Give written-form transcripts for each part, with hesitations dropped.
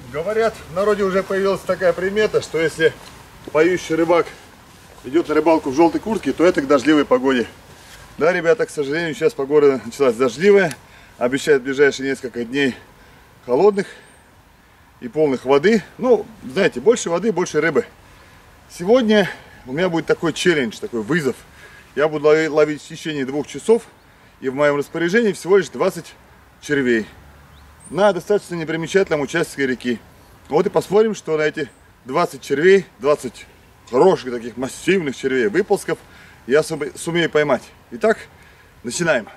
Говорят, в народе уже появилась такая примета, что если поющий рыбак идет на рыбалку в желтой куртке, то это к дождливой погоде. Да, ребята, к сожалению, сейчас погода началась дождливая. Обещают в ближайшие несколько дней холодных и полных воды. Ну, знаете, больше воды, больше рыбы. Сегодня у меня будет такой челлендж, такой вызов. Я буду ловить в течение 2 часов. И в моем распоряжении всего лишь 20 червей. На достаточно непримечательном участке реки. Вот и посмотрим, что на эти 20 червей, 20 хороших таких массивных червей, выползков, я сумею поймать. Итак, начинаем.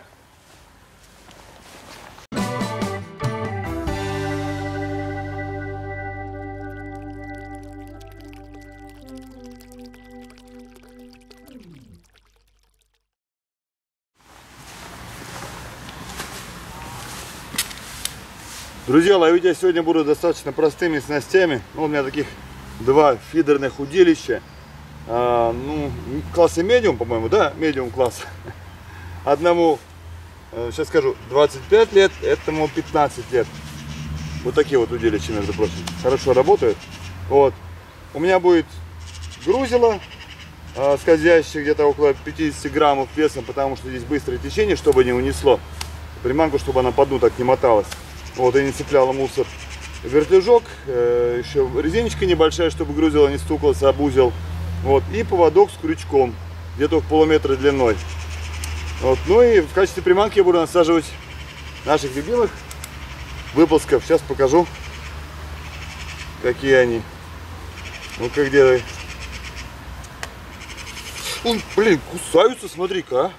Друзья, ловить я сегодня буду достаточно простыми снастями. Ну, у меня таких 2 фидерных удилища. Ну, класса медиум, по-моему, да? Медиум класс. Одному, сейчас скажу, 25 лет, этому 15 лет. Вот такие вот удилища, между прочим. Хорошо работают. Вот. У меня будет грузило, скользящее где-то около 50 граммов весом, потому что здесь быстрое течение, чтобы не унесло. Приманку, чтобы она по дну так не моталась. Вот, и не цепляла мусор. Вертлюжок, еще резиночка небольшая, чтобы грузило не стукался об узел. Вот, и поводок с крючком, где-то в полуметра длиной. Вот, ну и в качестве приманки я буду насаживать наших любимых выползков. Сейчас покажу, какие они. Ну-ка, где? Блин, кусаются, смотри-ка.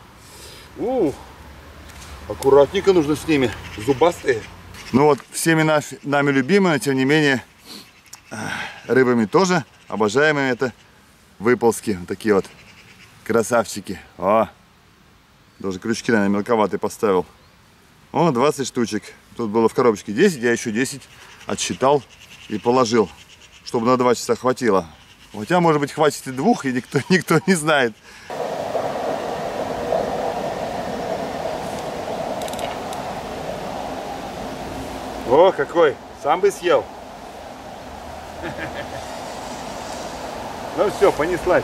Аккуратненько нужно с ними, зубастые. Ну вот, всеми нами любимые, но тем не менее, рыбами тоже обожаемые это выползки. Вот такие вот красавчики. О, даже крючки, наверное, мелковатые поставил. О, 20 штучек. Тут было в коробочке 10, я еще 10 отсчитал и положил, чтобы на 2 часа хватило. Хотя, может быть, хватит и 2, и никто не знает. О, какой! Сам бы съел. Ну все, понеслась.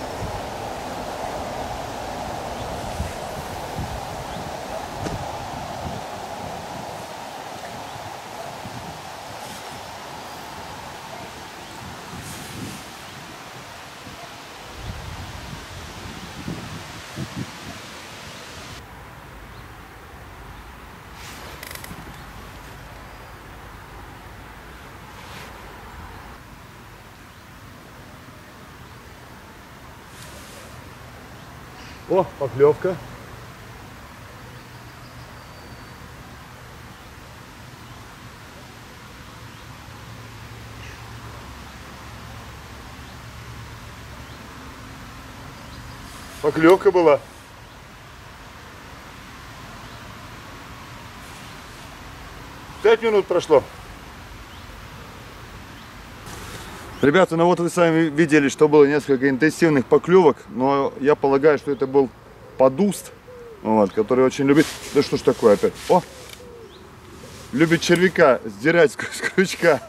О, поклевка. Поклевка была. Пять минут прошло. Ребята, ну вот вы сами видели, что было несколько интенсивных поклевок, но я полагаю, что это был подуст, вот, который очень любит... Да что ж такое опять? О! Любит червяка сдирать с крючка.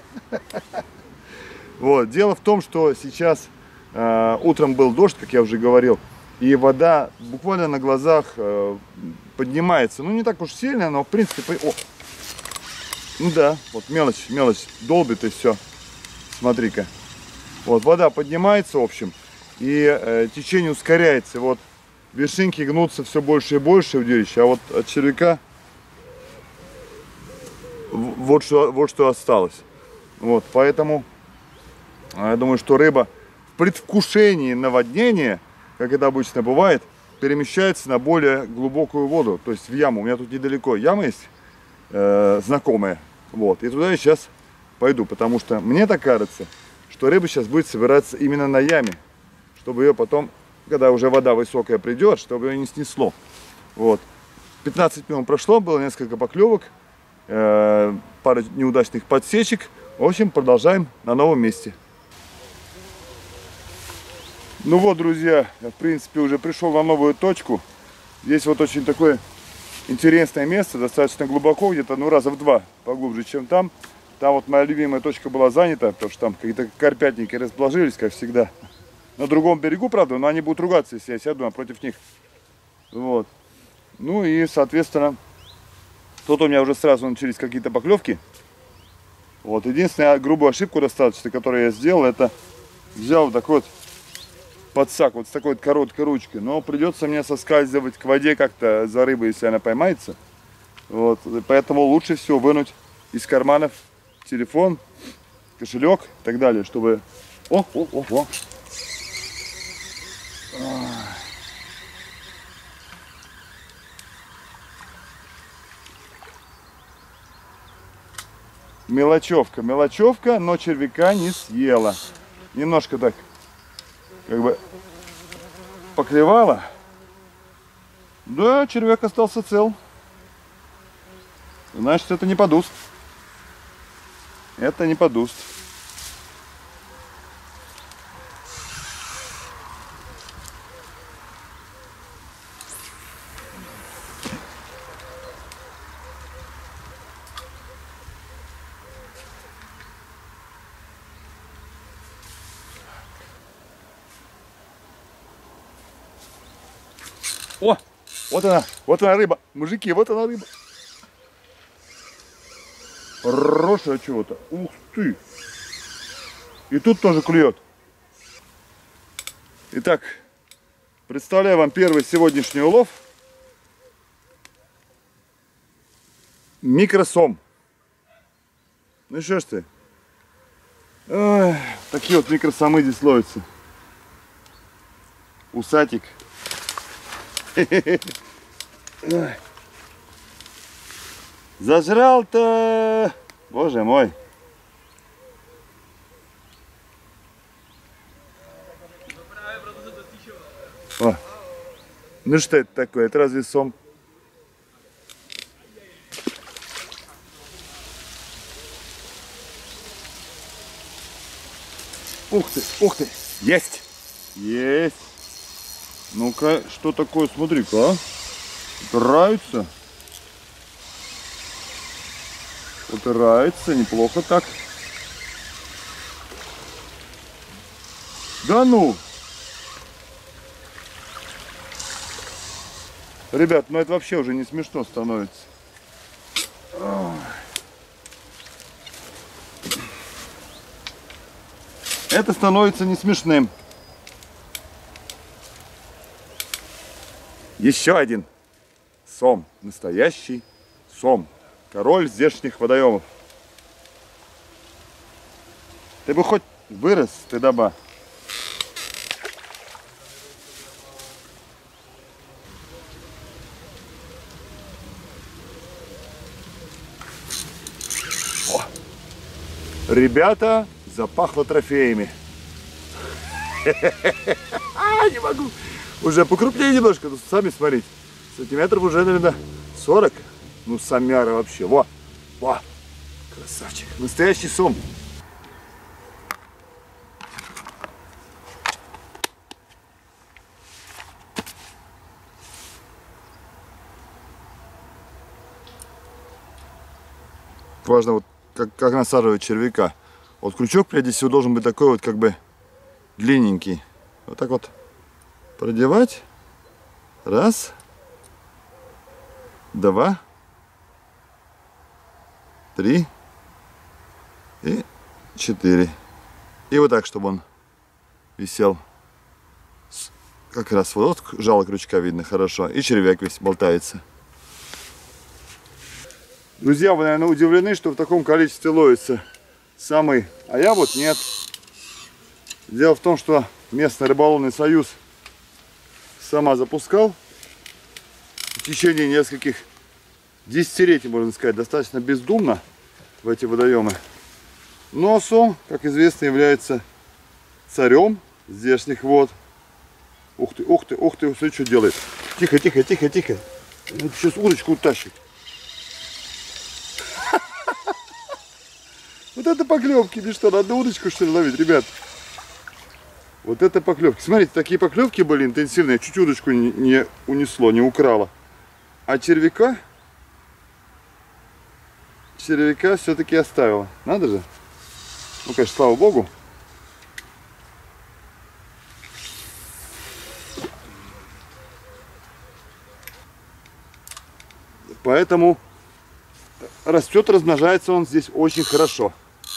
Вот. Дело в том, что сейчас утром был дождь, как я уже говорил, и вода буквально на глазах поднимается. Ну, не так уж сильно, но в принципе... О! Ну да, вот мелочь долбит и все. Смотри-ка. Вот, вода поднимается, в общем, и течение ускоряется. Вот вершинки гнутся все больше и больше удилища, а вот от червяка вот что осталось. Вот, поэтому я думаю, что рыба в предвкушении наводнения, как это обычно бывает, перемещается на более глубокую воду, то есть в яму. У меня тут недалеко яма есть, знакомая. Вот, и туда я сейчас пойду, потому что мне так кажется, что рыба сейчас будет собираться именно на яме, чтобы ее потом, когда уже вода высокая придет, чтобы ее не снесло. Вот. 15 минут прошло, было несколько поклевок, пара неудачных подсечек. В общем, продолжаем на новом месте. Ну вот, друзья, я в принципе уже пришел на новую точку. Здесь вот очень такое интересное место, достаточно глубоко, где-то ну раза в 2 поглубже, чем там. Там вот моя любимая точка была занята, потому что там какие-то карпятники расположились, как всегда. На другом берегу, правда, но они будут ругаться, если я сяду напротив них. Вот. Ну и, соответственно, тут у меня уже сразу начались какие-то поклевки. Вот. Единственная грубую ошибку достаточно, которую я сделал, это взял вот такой вот подсак, вот с такой вот короткой ручкой. Но придется мне соскальзывать к воде как-то за рыбой, если она поймается. Вот. Поэтому лучше всего вынуть из карманов телефон, кошелек и так далее, чтобы... О! Мелочевка, но червяка не съела. Немножко так, как бы, поклевала. Да, червяк остался цел. Значит, это не подуст. Это не подуст. О, вот она рыба, мужики, вот она рыба. Хорошая чего-то. Ух ты. И тут тоже клюет. Итак, представляю вам первый сегодняшний улов. Микросом. Ну что ж ты. Ой, такие вот микросомы здесь ловятся. Усатик. Зажрал-то, боже мой. О. Ну что это такое? Это разве сом? Ух ты, есть, есть. Ну-ка, что такое, смотри-ка, а? Упираются. Упирается, неплохо так. Да ну! Ребят, ну это вообще уже не смешно становится. Это становится не смешным. Еще один сом. Настоящий сом. Король здешних водоемов. Ты бы хоть вырос, ты доба. О! Ребята, запахло трофеями. Не могу. Уже покрупнее немножко, ну, сами смотрите. Сантиметров уже, наверное, 40. Ну, самяра вообще. Во! Красавчик. Настоящий сом. Важно, вот как насаживать червяка. Вот крючок, прежде всего, должен быть такой вот, как бы, длинненький. Вот так вот продевать. Раз. Два. 3 и 4. И вот так, чтобы он висел. Как раз вот жало крючка видно хорошо. И червяк весь болтается. Друзья, вы, наверное, удивлены, что в таком количестве ловится самый. А я вот нет. Дело в том, что местный рыболовный союз сама запускал в течение нескольких десятилетий, можно сказать, достаточно бездумно в эти водоемы. Но сом, как известно, является царем здешних вод. Ух ты, смотри, что делает. Тихо. Сейчас удочку утащит. Вот это поклевки, или что, надо удочку, что ли, ловить, ребят? Вот это поклевки. Смотрите, такие поклевки были интенсивные, чуть удочку не унесло, не украло. А червяка червяка все-таки оставила. Надо же. Ну, конечно, слава богу. Поэтому растет, размножается он здесь очень хорошо.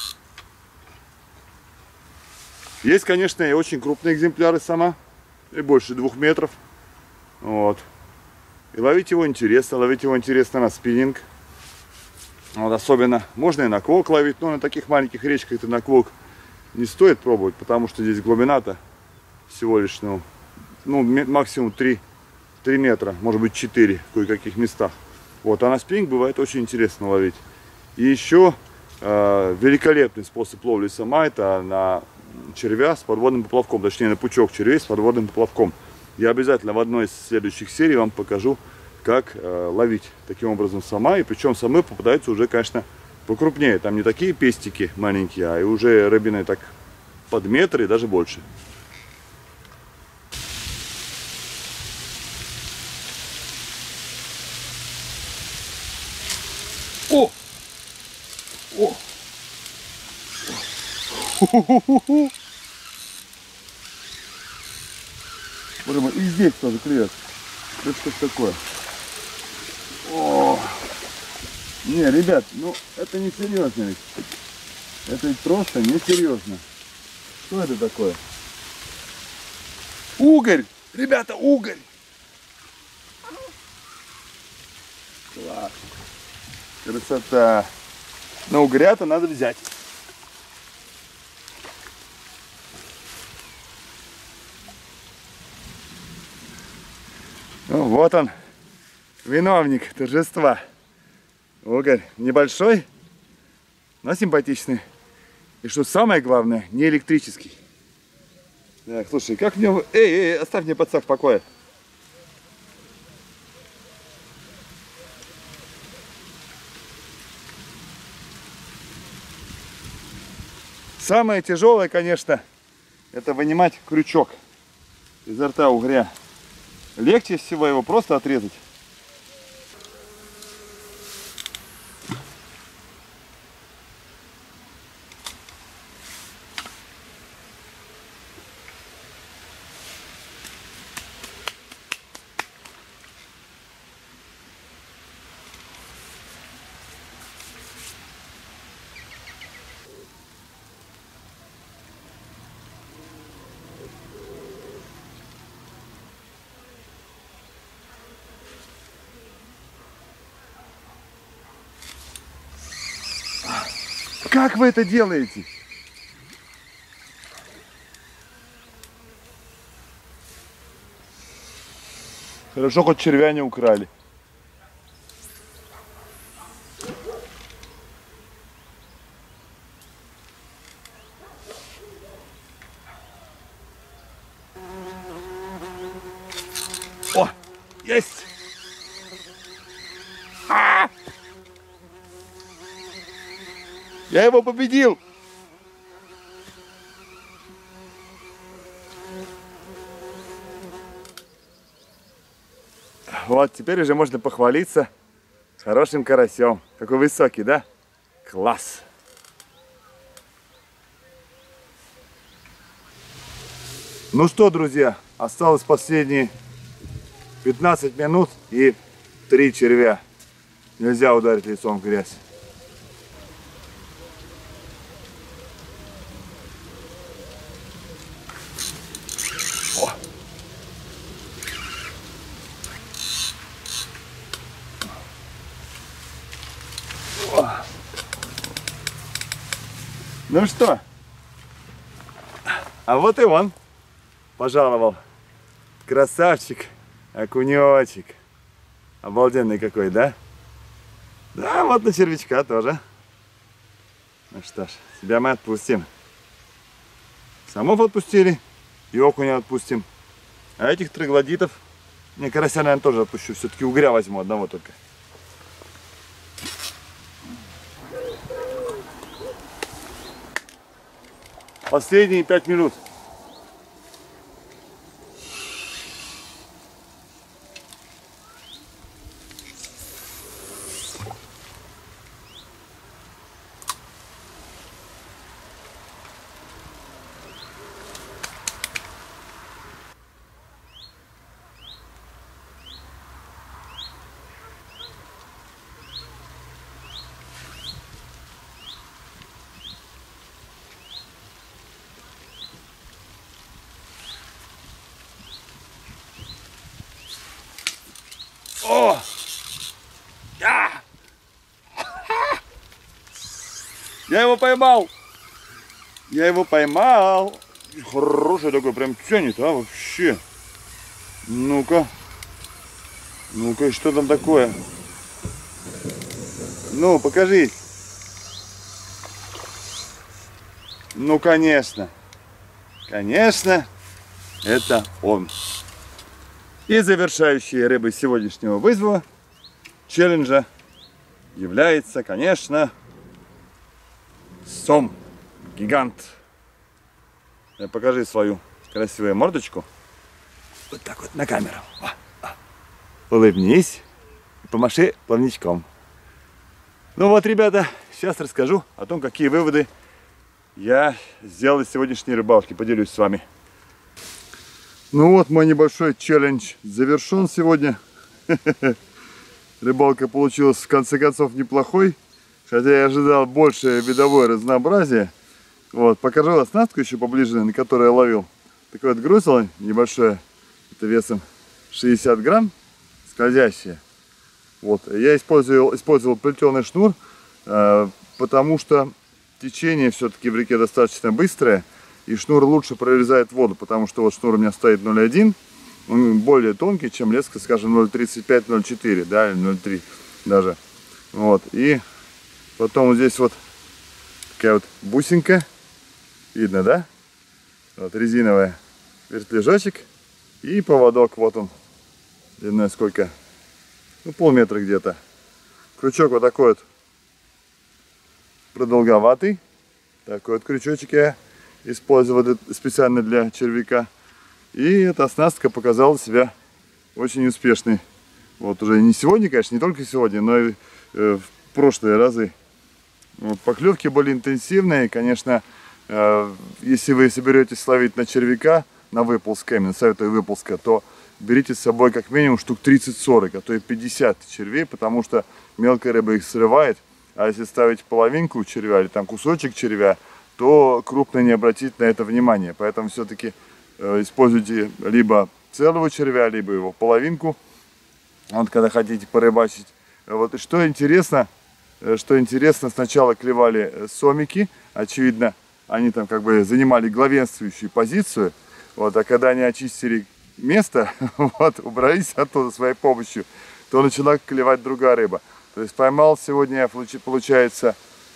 Есть, конечно, и очень крупные экземпляры сама, и больше 2 метров. Вот. И ловить его интересно на спиннинг. Вот, особенно можно и на квок ловить, но на таких маленьких речках это на квок не стоит пробовать, потому что здесь глубина-то всего лишь, ну, максимум 3 метра, может быть 4 в кое-каких местах. Вот, а на спиннинг бывает очень интересно ловить. И еще великолепный способ ловли сама это на червя с подводным поплавком, точнее на пучок червей с подводным поплавком. Я обязательно в одной из следующих серий вам покажу, как ловить таким образом сама. И причем самы попадаются уже, конечно, покрупнее. Там не такие пестики маленькие, а и уже рыбины так под метр и даже больше. О! О! И здесь тоже клюет. Это что такое? О! Не, ребят, ну это не серьезно ведь. Это ведь просто несерьезно. Что это такое? Угорь! Ребята, угорь! Класс! Красота! Но угря-то надо взять. Ну, вот он, виновник торжества. Угорь небольшой, но симпатичный. И что самое главное, не электрический. Так, слушай, как в нем... Эй, оставь мне подсак в покое. Самое тяжелое, конечно, это вынимать крючок изо рта угря. Легче всего его просто отрезать. Как вы это делаете? Хорошо, хоть червя не украли. О, есть! Я его победил! Вот, теперь уже можно похвалиться хорошим карасем. Какой высокий, да? Класс! Ну что, друзья, осталось последние 15 минут и 3 червя. Нельзя ударить лицом в грязь. Ну что, а вот и он пожаловал. Красавчик, окунечек. Обалденный какой, да? Да, вот на червячка тоже. Ну что ж, себя мы отпустим. Самов отпустили, и окуня отпустим. А этих троглодитов, не, карася, наверное, тоже отпущу. Все-таки угря возьму одного только. Последние 5 минут. О! Я его поймал! Я его поймал! Хороший такой, прям тянет, а, вообще. Ну-ка. Ну-ка, что там такое? Ну, покажись. Ну, конечно. Конечно, это он. И завершающей рыбой сегодняшнего вызова, челленджа, является, конечно, сом. Гигант. Покажи свою красивую мордочку. Вот так вот на камеру. Улыбнись и помаши плавничком. Ну вот, ребята, сейчас расскажу о том, какие выводы я сделал из сегодняшней рыбалки. Поделюсь с вами. Ну вот, мой небольшой челлендж завершен сегодня. Рыбалка получилась в конце концов неплохой. Хотя я ожидал больше видовое разнообразие. Вот, покажу оснастку еще поближе, на которой я ловил. Такое вот грузило небольшое. Это весом 60 грамм. Скользящее. Вот. Я использовал плетеный шнур, потому что течение все-таки в реке достаточно быстрое, и шнур лучше прорезает воду, потому что вот шнур у меня стоит 0,1, он более тонкий, чем леска, скажем, 0,35-0,4, да, или 0,3 даже. Вот. И потом вот здесь вот такая вот бусинка, видно, да? Вот резиновая, вертлюжочек и поводок, вот он. Длиной сколько? Ну, полметра где-то. Крючок вот такой вот продолговатый. Такой вот крючочек я использовал специально для червяка. И эта оснастка показала себя очень успешной. Вот уже не сегодня, конечно, не только сегодня, но и в прошлые разы. Вот, поклевки были интенсивные. Конечно, если вы соберетесь ловить на червяка, на выползка, именно советую выползка, то берите с собой как минимум штук 30-40, а то и 50 червей, потому что мелкая рыба их срывает. А если ставить половинку червя или там кусочек червя, то крупный не обратит на это внимание. Поэтому все-таки используйте либо целого червя, либо его половинку, вот когда хотите порыбачить. Вот. И что интересно, сначала клевали сомики, очевидно, они там как бы занимали главенствующую позицию, вот, а когда они очистили место, вот, убрались оттуда своей помощью, то начала клевать другая рыба. То есть поймал сегодня я, получается,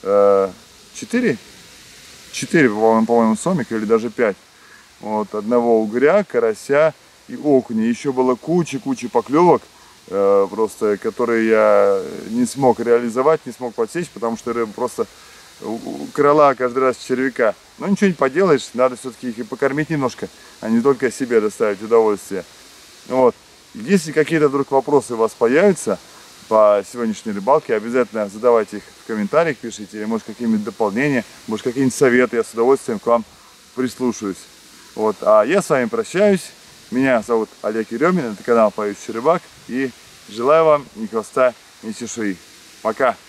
4, по-моему, сомика, или даже 5. Вот, одного угря, карася и окуня. Еще было куча поклевок, просто, которые я не смог реализовать, не смог подсечь, потому что рыба просто крала каждый раз червяка. Но ничего не поделаешь, надо все-таки их и покормить немножко, а не только себе доставить удовольствие. Вот. Если какие-то вдруг вопросы у вас появятся по сегодняшней рыбалке, обязательно задавайте их в комментариях, пишите, или может какие-нибудь дополнения, может какие-нибудь советы, я с удовольствием к вам прислушаюсь. Вот. А я с вами прощаюсь. Меня зовут Олег Еремин, это канал Поющий Рыбак, и желаю вам ни хвоста, ни чешуи. Пока!